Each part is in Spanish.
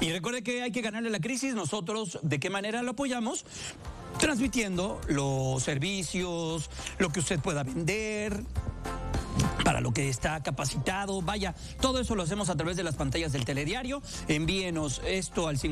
Y recuerde que hay que ganarle la crisis. Nosotros, ¿de qué manera lo apoyamos? Transmitiendo los servicios, lo que usted pueda vender, para lo que está capacitado. Vaya, todo eso lo hacemos a través de las pantallas del telediario. Envíenos esto al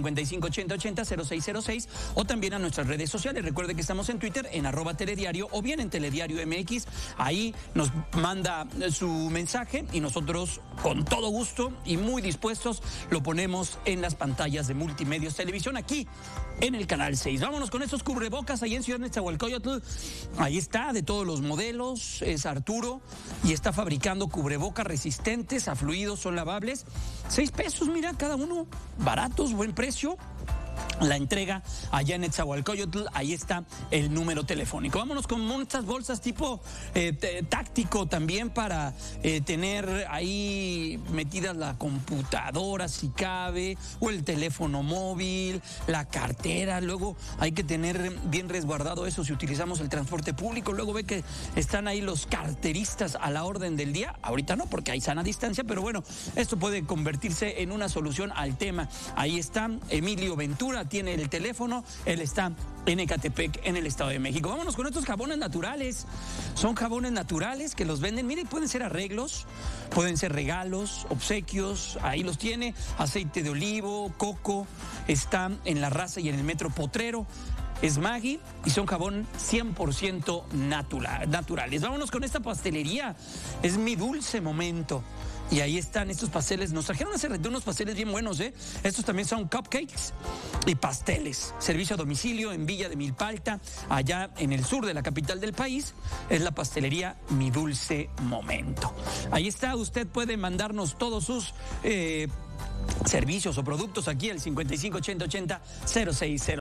5580800606 o también a nuestras redes sociales. Recuerde que estamos en Twitter en @telediario o bien en Telediario MX. Ahí nos manda su mensaje y nosotros con todo gusto y muy dispuestos lo ponemos en las pantallas de Multimedios Televisión aquí en el Canal 6. Vámonos con estos cubrebocas ahí en Ciudad Nezahualcóyotl. Ahí está, de todos los modelos, es Arturo y está fabricando cubrebocas resistentes a fluidos, son lavables. 6 pesos, mira, cada uno, baratos, buen precio. La entrega allá en Nezahualcóyotl, ahí está el número telefónico. Vámonos con muchas bolsas tipo táctico también para tener ahí metidas la computadora si cabe, o el teléfono móvil, la cartera. Luego hay que tener bien resguardado eso si utilizamos el transporte público. Luego ve que están ahí los carteristas a la orden del día. Ahorita no, porque hay sana distancia, pero bueno, esto puede convertirse en una solución al tema. Ahí está Emilio Ventura, tiene el teléfono, él está en Ecatepec, en el Estado de México. Vámonos con estos jabones naturales. Son jabones naturales que los venden, miren, pueden ser arreglos, pueden ser regalos, obsequios, ahí los tiene. Aceite de olivo, coco, está en La Raza y en el Metro Potrero. Es Maggi y son jabón 100% naturales. Vámonos con esta pastelería. Es Mi Dulce Momento. Y ahí están estos pasteles. Nos trajeron hace rato unos pasteles bien buenos, ¿eh? Estos también son cupcakes y pasteles. Servicio a domicilio en Villa de Milpalta, allá en el sur de la capital del país. Es la pastelería Mi Dulce Momento. Ahí está, usted puede mandarnos todos sus servicios o productos aquí al 5580800606.